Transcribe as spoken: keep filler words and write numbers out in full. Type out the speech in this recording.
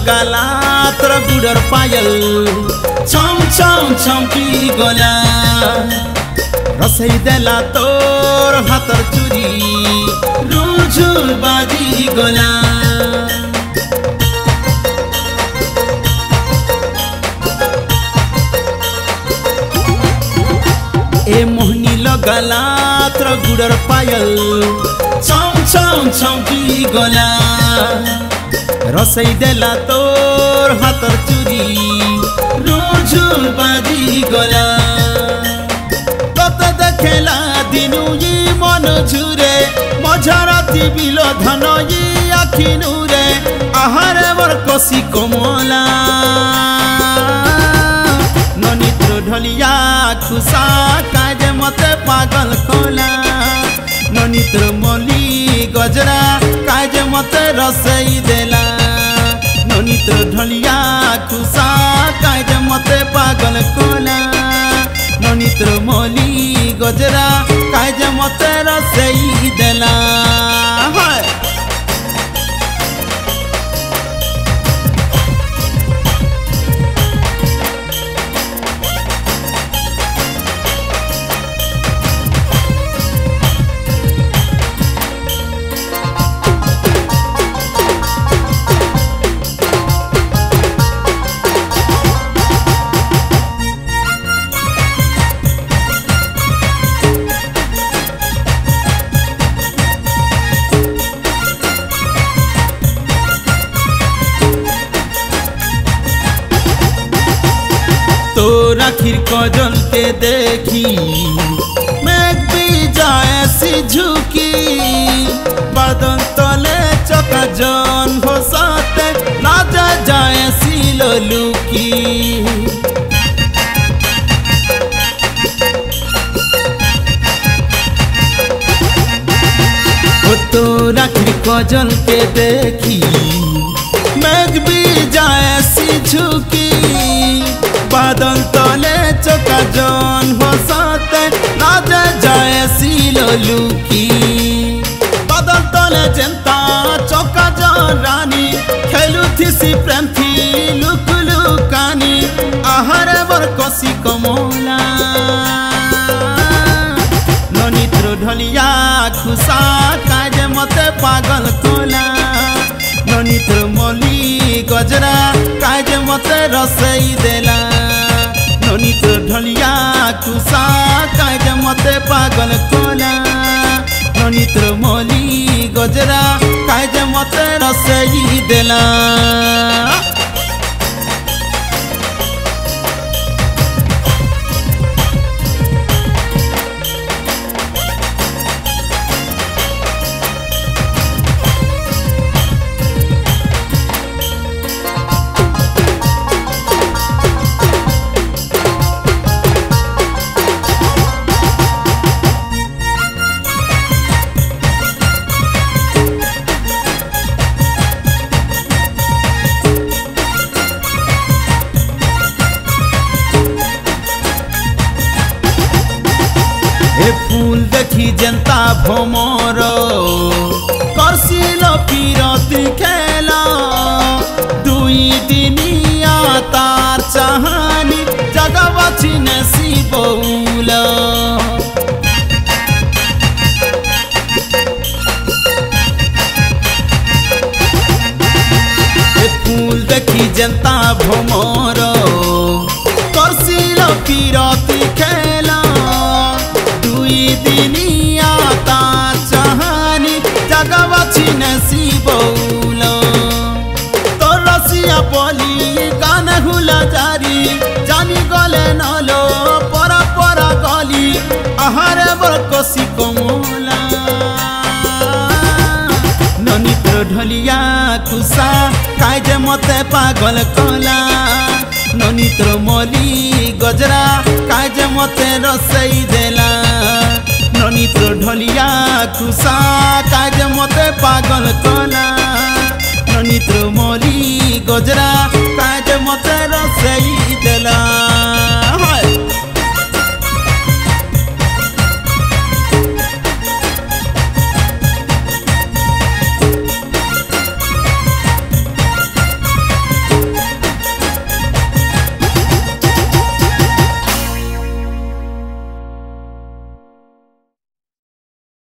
लगाला तोर गुडर पायल छम छम छमकी गला रसई देला तोर हाथर चुरी रुझुर बाजी गला ए मोहनी लगाला तोर गुडर पायल छम छम छमकी गला रसई देला तोर हाथर चुरी रुझुर बाजी गला तत देखेला दिनु ये मन झुरे मझराती बिलो धन ये आखि नुरे आहारे बर कसी कमला ननित्र ढलिया खुशा काजे मते पागल कोला ननित्र मली गजरा काजे मते रसई देला ननित्र ढलिया खुशा काजे मते पागल कोला ननित्र मली गजरा काजे मते रसई देला तो आखिर कजल के देखी मेघ भी जाए सी झुकी बादल तले चका जन हो साते लाजा जाए सी लुकी तो आखिर कजल के देखी मेघ भी जाए सी झुकी बादल तले चका जन हो साते लाजा जाए सी लुकी बादल तले जनता चका जन रानी खेलु थी सी प्रेम थी लुक लुकानी आहारे बर कसी कमला ननित्र ढलिया खुशा काजे मते पागल कोला ननित्र मली गजरा काजे मते रसई देला ननित्र ढलिया खुशा काजे मते पागल कोला ननित्र मली गजरा काजे मते रसई देला फूल देखी जनता भमर करसिल पीरती खेला दुई दिनिया तार चाहानी जगह बचिने सी बौल फूल देखी जनता भमर करसिल पीरती खेला दिनिया तार चाहानी जगह बचिने सी बौल तो रसिया बोली गान हुला जारी जानी गले नलो परा परा गली आहारे बर कसी कमला ननित्र ढलिया खुशा काजे मते पागल कोला ननित्र मली गजरा काजे मते रसई देला ननित्र ढलिया खुशा काजे मते पागल कोला ननित्र मली गजरा